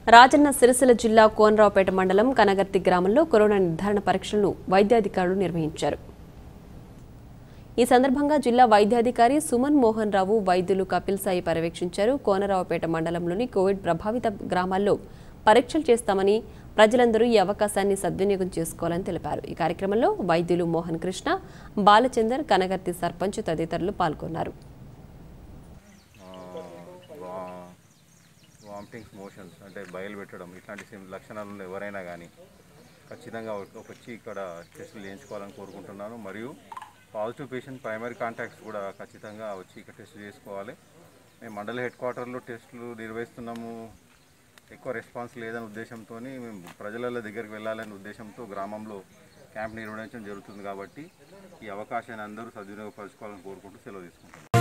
రాజన్న సిరిసిల్ల జిల్లా కోనరావుపేట మండలం కనగర్తి గ్రామంలో కరోనా నిర్ధారణ పరీక్షలను వైద్యాధికారులు నిర్వహించారు. ఈ సందర్భంగా జిల్లా వైద్యాధికారి సుమన్ మోహన్ రావు, వైద్యులు కపిల్ సాయి పర్యవేక్షించారు. కోనరావుపేట మండలంలోని కోవిడ్ ప్రభావిత గ్రామాల్లో పరీక్షలు చేస్తామని, ప్రజలందరూ ఈ అవకాశాన్ని సద్వినియోగం చేసుకోవాలని తెలిపారు. ఈ కార్యక్రమంలో వైద్యులు మోహన్ కృష్ణ, బాలచందర్, కనగర్తి సర్పంచ్ తదితరులు పాల్గొన్నారు. వామిటింగ్స్, మోషన్స్ అంటే బయలు పెట్టడం ఇట్లాంటి లక్షణాలు ఉన్న ఎవరైనా కానీ ఖచ్చితంగా వచ్చి ఇక్కడ టెస్టులు చేయించుకోవాలని కోరుకుంటున్నాను. మరియు పాజిటివ్ పేషెంట్ ప్రైమరీ కాంటాక్ట్స్ కూడా ఖచ్చితంగా వచ్చి ఇక్కడ టెస్ట్ చేసుకోవాలి. మేము మండల హెడ్ క్వార్టర్లో టెస్టులు నిర్వహిస్తున్నాము. ఎక్కువ రెస్పాన్స్ లేదనే ఉద్దేశంతో మేము ప్రజల దగ్గరికి వెళ్ళాలనే ఉద్దేశంతో గ్రామంలో క్యాంప్ నిర్వహించడం జరుగుతుంది. కాబట్టి ఈ అవకాశాన్ని అందరూ సద్వినియోగపరచుకోవాలని కోరుకుంటూ సెలవు తీసుకుంటున్నాం.